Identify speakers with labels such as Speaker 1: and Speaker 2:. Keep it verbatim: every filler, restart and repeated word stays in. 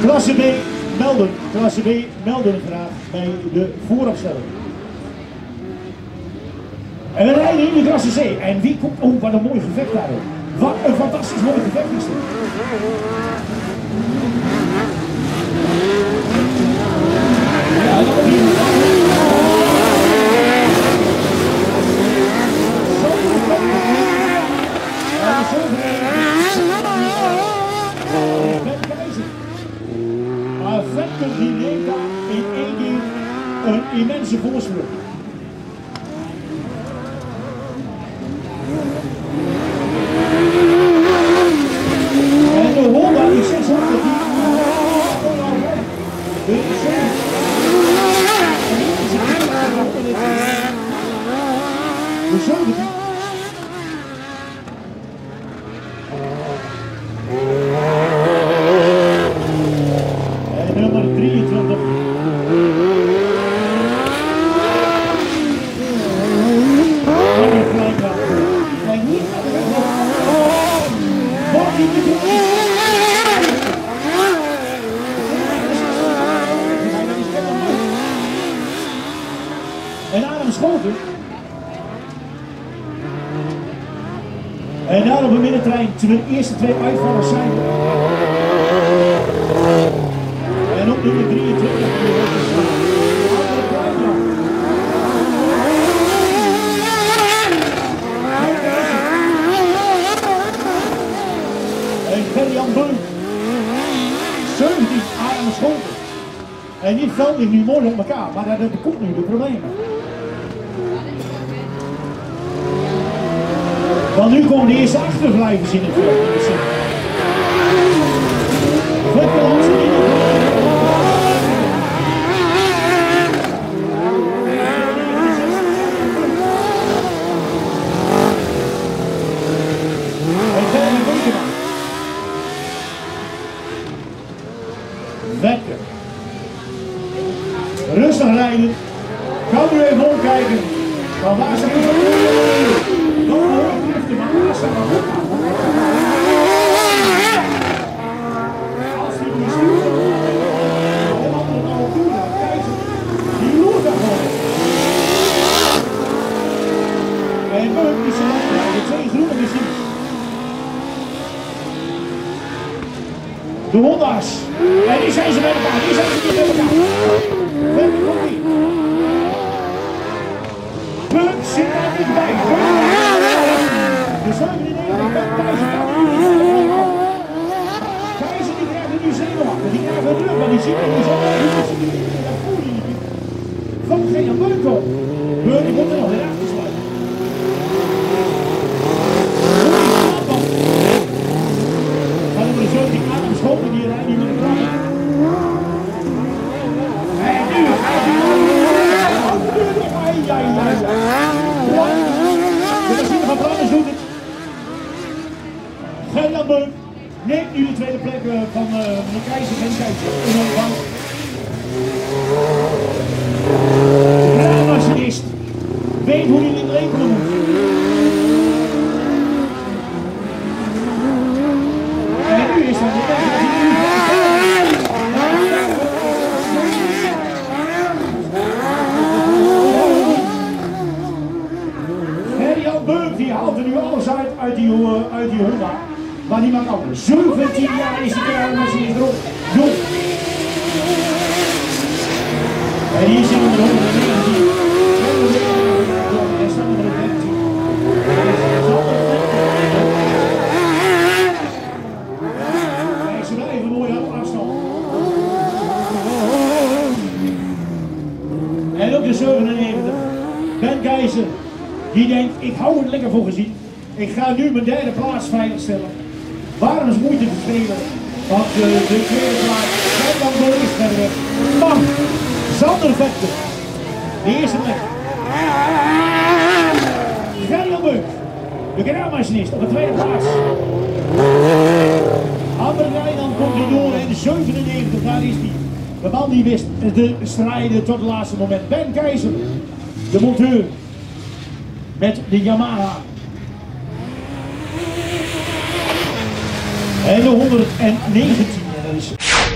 Speaker 1: Klasse B, melden. Klasse B, melden graag bij de vooropstelling. En we rijden in de klasse C. En wie komt... Oh, wat een mooi gevecht daar. Wat een fantastisch mooi gevecht is dit. Ja, dat is hier. Maar Vettel die neemt daar in één keer een immense voorsprong. En de Honda is zeshonderd. De zeventien. En nummer drieëntwintig. Kijk niet naar de weg. Wat niet te doen. En Adam Schoten. En daar op de middentrein, de eerste twee uitvallers zijn. En op nummer drieëntwintig. En Gerry-Jan Beuk. zeventien Adam Schoten. En die veld ligt nu mooi op elkaar, maar dat komt nu de problemen. Want nu komen de eerste achterblijvers in het veld. Vettel had ze in het Wekker. Rustig rijden. Kan u even omkijken. Van waar zijn we? Nog hoog driften, maar waar zijn we? Als die niet stuurt, de andere nou op doen, kijk ze. Die loert daar gewoon. En Beuk is er nog de twee groene gezien. De Honda's. En die zijn ze met elkaar, die zijn ze niet met elkaar. Wekker komt die. Beuk zit daar niet bij. De zevenennegentig met Keizer. Keizer die krijgt er nu zenuwachtig. Die krijgt er druk, maar die ziet er niet zo uit. Dat voel je niet. Van geen aan Beuk op. Beuk die moet er nog weer achter sluiten. Van nummer zeventien Adam Schoten die rijdt niet met de trap. En nu gaat hij. Ja, ja, ja. De machine van Branders doet het. Gerry-Jan Beuk neemt nu de tweede plek van uh, de Keizer en Keizer. De graafmachinist weet hoe hij in de rekenen moet. En nu is dat de beste. Die haalt er nu alles uit, uit die, uh, uit die Honda. Maar die maakt ook zeventien jaar is die kruimachinist erop. Jong. En hier zien we de honderdnegentien. En staan we er dertien. Kijk, ze blijven mooi op afstand. En ook de zevenennegentig. Ben Keizer. Die denkt, ik hou het lekker voor gezien. Ik ga nu mijn derde plaats veiligstellen. Waarom is moeite te spelen? Want uh, de tweede plaats zijn dan door is verder weg. Man, Sander Vettel. De eerste plek. Gerry-Jan Beuk. De graafmachinist op de tweede plaats. Andere Rijnland komt er door en de zevenennegentig, daar is hij. De man die wist de strijden tot het laatste moment. Ben Keizer, de monteur. Met de Yamaha. En de honderdnegentien.